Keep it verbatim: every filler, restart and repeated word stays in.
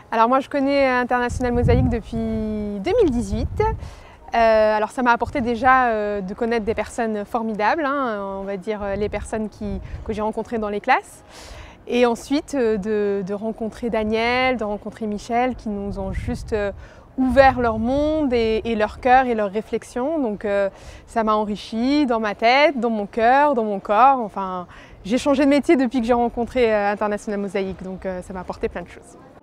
Alors moi je connais International Mosaïque depuis deux mille dix-huit. Euh, alors ça m'a apporté déjà euh, de connaître des personnes formidables, hein, on va dire les personnes qui, que j'ai rencontrées dans les classes. Et ensuite euh, de, de rencontrer Daniel, de rencontrer Michel qui nous ont juste euh, ouvert leur monde et, et leur cœur et leurs réflexions. Donc euh, ça m'a enrichi dans ma tête, dans mon cœur, dans mon corps. Enfin, j'ai changé de métier depuis que j'ai rencontré euh, International Mosaïque, donc euh, ça m'a apporté plein de choses.